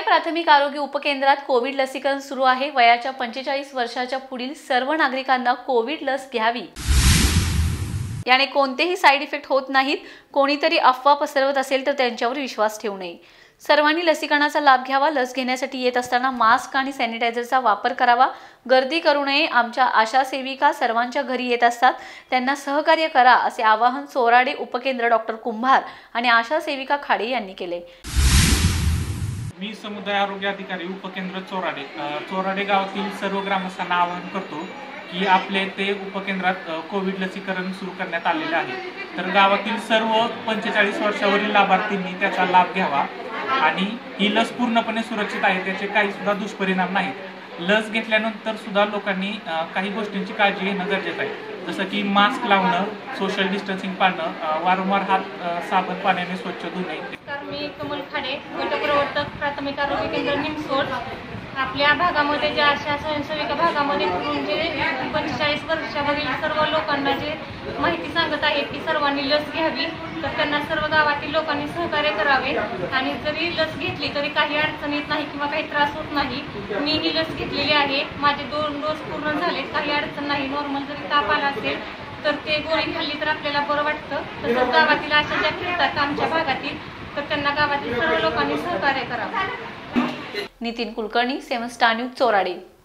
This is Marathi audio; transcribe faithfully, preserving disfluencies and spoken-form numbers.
चोराडे प्राथमिक आरोग्य उपकेंद्रात कोविड लसीकरण सुरू आहे। वयाच्या पंचेचाळीस वर्षाच्या पुढील सर्व नागरिकांना कोविड लस घ्यावी। याने कोणतेही साइड इफेक्ट होत नाहीत। कोणीतरी अफवा पसरवत असेल तर त्यांच्यावर विश्वास ठेवू नये। सर्वांनी लसीकरणाचा लाभ घ्यावा। लस घेण्यासाठी येत असताना मास्क आणि सॅनिटायझरचा वापर करावा। गर्दी करू नये। आमच्या आशा सेविका सर्वांच्या घरी येत असतात, त्यांना सहकार्य करा असे आवाहन चोराडे उपकेंद्र डॉक्टर कुंभार आणि आशा सेविका खाडे यांनी केले। मी समुदाय आरोग्य अधिकारी उपकेंद्र चोराडे चोराडे गावातील सर्व ग्रामस्थांना आवाहन करतो की आपले ते उपकेंद्रात कोविड लसीकरण सुरू करण्यात आलेले आहे। तर गावातील सर्व पंचेचाळीस वर्षावरील लाभार्थींनी त्याचा लाभ घ्यावा आणि ही लस पूर्णपणे सुरक्षित आहे, त्याचे काही सुद्धा दुष्परिणाम नाहीत। लस घेतल्यानंतर सुद्धा लोकांनी काही गोष्टींची काळजी घेणं गरजेचं आहे, जसं की मास्क लावणं, सोशल डिस्टन्सिंग पाळणं, वारंवार हात साबण पाण्याने स्वच्छ धुणे। मी कमल खाडे, गटप्रवर्तक प्राथमिक आरोग्य केंद्र निमसोड। आपल्या भागामध्ये ज्या अशा स्वयंसेविका भागामध्ये फिरून जे पंचेचाळीस वर्षावरील सर्व लोकांना जे माहिती सांगत आहेत की सर्वांनी लस घ्यावी, तर त्यांना सर्व गावातील लोकांनी सहकार्य करावे। आणि जरी लस घेतली तरी काही अडचण येत नाही किंवा काही त्रास होत नाही। मी ही लस घेतलेली आहे, माझे दोन डोस पूर्ण झाले, काही अडचण नाही। नॉर्मल जरी ताप आला असेल तर ते गोळी खाल्ली तर आपल्याला बरं वाटतं। तसंच गावातील अशा ज्या फिरतात आमच्या भागातील, तर त्यांना गावातील सर्व लोकांनी सहकार्य करावे। Nitin Kulkarni, seven star news, Chorade.